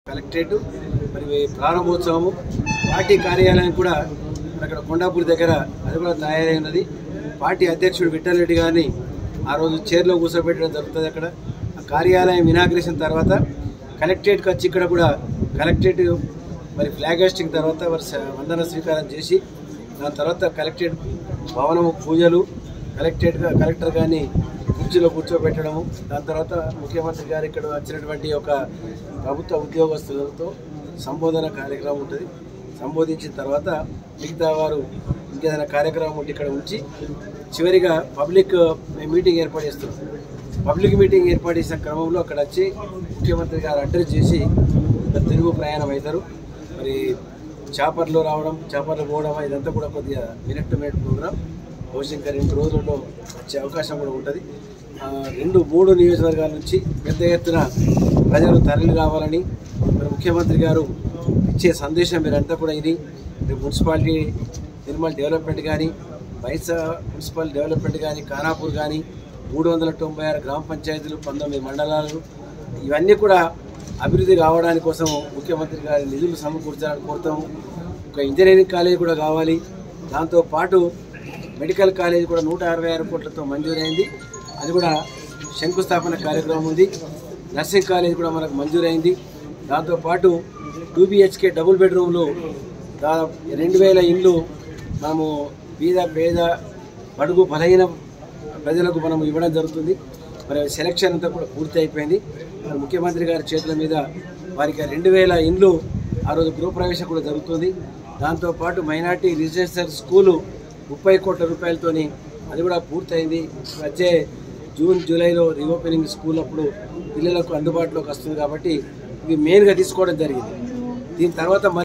Collectorate మరి ప్రారంభోత్సవము party కార్యాలయం కూడా అక్కడ కొండాపూర్ దగ్గర అది కూడా తయారై ఉన్నది. పార్టీ అధ్యక్షుడు విఠల్ రెడ్డి గారిని ఆ రోజు చైర్లో కూర్చోబెట్టడం జరుగుతుంది. అక్కడ ఆ కార్యాలయం ఇనాగ్రేషన్ తర్వాత కలెక్టరేట్కి వచ్చి ఇక్కడ కూడా కలెక్టరేట్ మరి ఫ్లాగ్ హాస్టింగ్ తర్వాత వందన స్వీకారం చేసి దాని తర్వాత కలెక్టరేట్ భవనము పూజలు కలెక్టర్ గారిని కుర్చీలో కూర్చోబెట్టడము, దాని తర్వాత ముఖ్యమంత్రి గారు ఇక్కడ వచ్చినటువంటి ఒక ప్రభుత్వ ఉద్యోగస్తులతో సంబోధన కార్యక్రమం ఉంటుంది. సంబోధించిన తర్వాత మిగతా వారు ఇంకేదైనా కార్యక్రమం ఉంటే ఇక్కడ ఉంచి చివరిగా పబ్లిక్ మీటింగ్ ఏర్పాటు చేస్తున్నాం. పబ్లిక్ మీటింగ్ ఏర్పాటు చేసిన క్రమంలో అక్కడ వచ్చి ముఖ్యమంత్రి గారు అడ్రస్ చేసి తిరుగు ప్రయాణం అవుతారు. మరి చాపర్లో రావడం, చాపర్లో పోవడం ఇదంతా కూడా కొద్దిగా మినిట్ టు మినిట్ ప్రోగ్రామ్. బహుశా ఇంకా 2 రోజుల్లో వచ్చే అవకాశం కూడా ఉంటుంది. 2-3 నియోజకవర్గాల నుంచి పెద్ద ఎత్తున ప్రజలు తరలి రావాలని మరి ముఖ్యమంత్రి గారు ఇచ్చే సందేశం మీరంతా కూడా ఇది. మున్సిపాలిటీ నిర్మల్ డెవలప్మెంట్ కానీ, బైసా మున్సిపల్ డెవలప్మెంట్ కానీ, ఖానాపూర్ కానీ 396 గ్రామ పంచాయతీలు, 19 మండలాలు ఇవన్నీ కూడా అభివృద్ధి కావడానికి కోసం ముఖ్యమంత్రి గారి నిధులు సమకూర్చాలని కోరుతాము. ఒక ఇంజనీరింగ్ కాలేజ్ కూడా కావాలి. దాంతోపాటు మెడికల్ కాలేజ్ కూడా 166 కోట్లతో మంజూరైంది. అది కూడా శంకుస్థాపన కార్యక్రమం ఉంది. నర్సింగ్ కాలేజ్ కూడా మనకు మంజూరైంది. దాంతోపాటు 2 BHK డబుల్ బెడ్రూమ్లు దాదాపు 2000 ఇండ్లు మనము పేద బడుగు బలహీన ప్రజలకు మనం ఇవ్వడం జరుగుతుంది. మరి సెలక్షన్ అంతా కూడా పూర్తి అయిపోయింది. మరి ముఖ్యమంత్రి గారి చేతుల మీద వారికి 2000 ఇండ్లు ఆ రోజు గృహప్రవేశం కూడా జరుగుతుంది. దాంతోపాటు మైనార్టీ రెసిడెన్షియల్ స్కూలు 30 కోట్ల రూపాయలతోని అది కూడా పూర్తయింది. వచ్చే జూన్ జూలైలో రీఓపెనింగ్ స్కూల్ అప్పుడు పిల్లలకు అందుబాటులోకి వస్తుంది కాబట్టి ఇవి మెయిన్గా తీసుకోవడం జరిగింది. దీని తర్వాత